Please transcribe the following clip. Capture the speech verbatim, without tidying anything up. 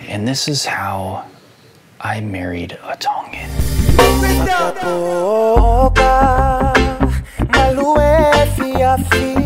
And this is how I married a Tongan. Boca, malué, fia, fia.